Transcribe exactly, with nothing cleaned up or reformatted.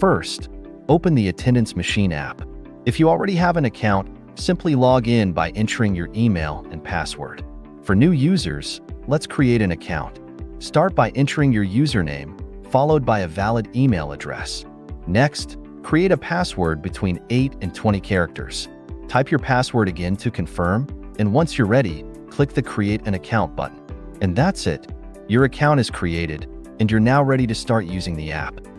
First, open the Attendance Machine app. If you already have an account, simply log in by entering your email and password. For new users, let's create an account. Start by entering your username, followed by a valid email address. Next, create a password between eight and twenty characters. Type your password again to confirm, and once you're ready, click the Create an Account button. And that's it. Your account is created, and you're now ready to start using the app.